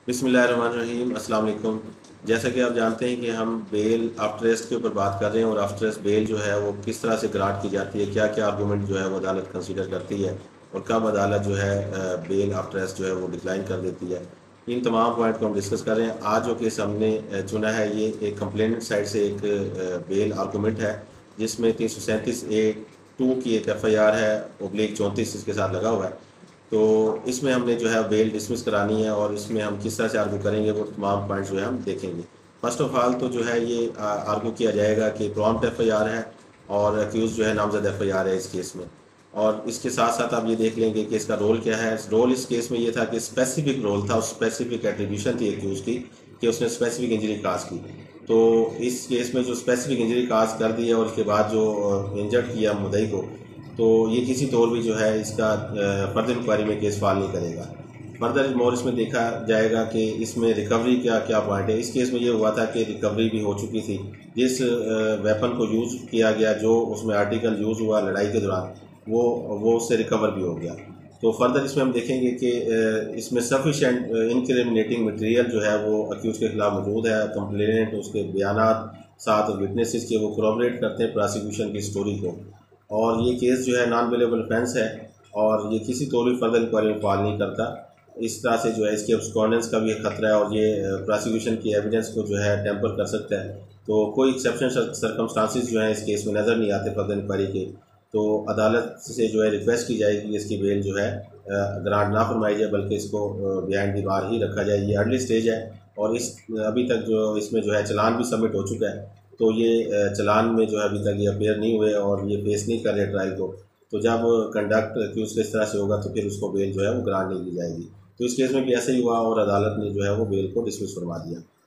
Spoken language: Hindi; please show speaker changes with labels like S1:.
S1: बिस्मिल्लाहिर्रहमानिर्रहीम अस्सलाम वालेकुम। जैसा कि आप जानते हैं कि हम बेल आफ्टर अरेस्ट के ऊपर बात कर रहे हैं और आफ्टर अरेस्ट बेल जो है वो किस तरह से ग्रांट की जाती है, क्या क्या आर्गूमेंट जो है वो अदालत कंसीडर करती है और कब अदालत जो है बेल आफ्टर अरेस्ट जो है वो डिक्लाइन कर देती है। इन तमाम पॉइंट को हम डिस्कस कर रहे हैं। आज जो केस हमने चुना है ये एक कंप्लेनेंट साइड से एक बेल आर्गूमेंट है जिसमें 337A(2) की एक FIR है, /34 इसके साथ लगा हुआ है। तो इसमें हमने जो है बेल डिसमिस करानी है और इसमें हम किस तरह से आर्गू करेंगे वो तमाम पॉइंट्स जो है हम देखेंगे। फर्स्ट ऑफ ऑल तो जो है ये आर्गू किया जाएगा कि प्रॉम्प्ट FIR है और अक्यूज जो है नामजद FIR है इस केस में। और इसके साथ साथ आप ये देख लेंगे कि इसका रोल क्या है। रोल इस केस में ये था कि स्पेसिफिक रोल था, उस स्पेसिफिक एट्रीब्यूशन थी अक्यूज की कि उसने स्पेसिफिक इंजरी काज की। तो इस केस में जो स्पेसिफिक इंजरी काज कर दी है और उसके बाद जो इंजर्ड किया मुद्दई को, तो ये किसी तौर भी जो है इसका फर्दर इंक्वायरी में केस फाल नहीं करेगा। फर्दर मोर इसमें देखा जाएगा कि इसमें रिकवरी क्या क्या पॉइंट है। इस केस में ये हुआ था कि रिकवरी भी हो चुकी थी। जिस वेपन को यूज़ किया गया, जो उसमें आर्टिकल यूज़ हुआ लड़ाई के दौरान, वो उससे रिकवर भी हो गया। तो फर्दर इसमें हम देखेंगे कि इसमें सफिशेंट इनक्रिमिनेटिंग मटेरियल जो है वो अक्यूज के खिलाफ मौजूद है। कंप्लेनेंट उसके बयानात साथ विटनेसेस के वो कोऑपरेट करते हैं प्रोसिक्यूशन की स्टोरी को। और ये केस जो है नॉन बेलेबल ऑफेंस है और ये किसी तौर भी फर्दर इंक्वायरी में फॉल नहीं करता। इस तरह से जो है इसके अब्सकॉर्डेंस का भी एक खतरा है और ये प्रोसिक्यूशन की एविडेंस को जो है टेम्पर कर सकता है। तो कोई एक्सेप्शन सर्कमस्टांसिस जो है इस केस में नज़र नहीं आते फर्दर इंक्वायरी के। तो अदालत से जो है रिक्वेस्ट की जाएगी कि इसकी बेल जो है ग्रांट ना फरमाई जाए, बल्कि इसको बिहाइंड दी बार ही रखा जाए। ये अर्ली स्टेज है और इस अभी तक जो इसमें जो है चलान भी सबमिट हो चुका है। तो ये चलान में जो है अभी तक ये अपेयर नहीं हुए और ये फेस नहीं कर रहे ट्रायल को। तो जब कंडक्ट एक्यूज इस तरह से होगा तो फिर उसको बेल जो है वो ग्रांट नहीं दी जाएगी। तो इस केस में भी ऐसा ही हुआ और अदालत ने जो है वो बेल को डिसमिस फरमा दिया।